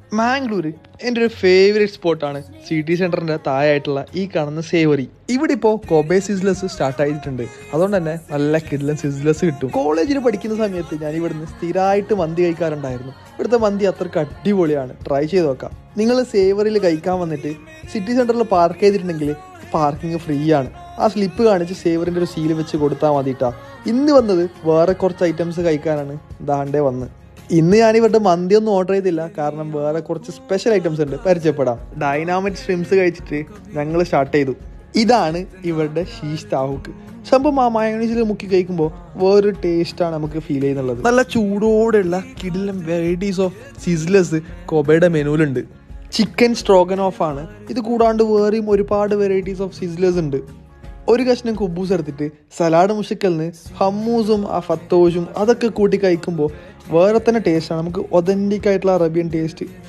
മാംഗ്ലൂര് എൻ്റെ ഒരു ഫേവറേറ്റ് സ്പോട്ടാണ്. സിറ്റി സെൻറ്ററിൻ്റെ താഴെയായിട്ടുള്ള ഈ കാണുന്ന സേവറി. ഇവിടെ ഇപ്പോൾ കൊബെ സിസ്ലസ് സ്റ്റാർട്ട് ആയിട്ടുണ്ട്. അതുകൊണ്ട് തന്നെ നല്ല കിഡ്ലൻ സിസ്ലസ് കിട്ടും. കോളേജിൽ പഠിക്കുന്ന സമയത്ത് ഞാൻ ഇവിടുന്ന് സ്ഥിരമായിട്ട് മന്തി കഴിക്കാറുണ്ടായിരുന്നു. ഇവിടുത്തെ മന്തി അത്രയ്ക്ക് അടിപൊളിയാണ്. ട്രൈ ചെയ്ത് നോക്കാം. നിങ്ങൾ സേവറിയിൽ കഴിക്കാൻ വന്നിട്ട് സിറ്റി സെൻറ്ററിൽ പാർക്ക് ചെയ്തിട്ടുണ്ടെങ്കിൽ പാർക്കിംഗ് ഫ്രീ ആണ്. ആ സ്ലിപ്പ് കാണിച്ച് സേവറിൻ്റെ ഒരു സീൽ വെച്ച് കൊടുത്താൽ മതിട്ടാ. ഇന്ന് വന്നത് വേറെ കുറച്ച് ഐറ്റംസ് കഴിക്കാനാണ്. ദാണ്ടേ വന്ന് ഇന്ന് ഞാൻ ഇവരുടെ മന്തിയൊന്നും ഓർഡർ ചെയ്തില്ല, കാരണം വേറെ കുറച്ച് സ്പെഷ്യൽ ഐറ്റംസ് ഉണ്ട്, പരിചയപ്പെടാം. ഡൈനാമിക് സ്ട്രിംസ് കഴിച്ചിട്ട് ഞങ്ങൾ സ്റ്റാർട്ട് ചെയ്തു. ഇതാണ് ഇവരുടെ ഷീഷ് താഹുക്ക്. സംഭവം ആ മയോണൈസിൽ മുക്കി കഴിക്കുമ്പോൾ വേറൊരു ടേസ്റ്റാണ് നമുക്ക് ഫീൽ ചെയ്യുന്നുള്ളത്. നല്ല ചൂടോടെയുള്ള കിടിലൻ വെറൈറ്റീസ് ഓഫ് സിസ്ലസ് കൊബയുടെ മെനുവിലുണ്ട്. ചിക്കൻ സ്ട്രോഗൻ ഓഫ് ആണ്. ഇത് കൂടാണ്ട് വേറെയും ഒരുപാട് വെറൈറ്റീസ് ഓഫ് സിസ്ലേഴ്സ് ഉണ്ട്. ഒരു കഷ്ണം കുബൂസ് എടുത്തിട്ട് സലാഡ് മുഷിക്കലിന് ഹമ്മൂസും ആ ഫത്തോഷും അതൊക്കെ കൂട്ടി കഴിക്കുമ്പോൾ വേറെ തന്നെ ടേസ്റ്റാണ്. നമുക്ക് ഒതൻറ്റിക് ആയിട്ടുള്ള അറേബ്യൻ ടേസ്റ്റ്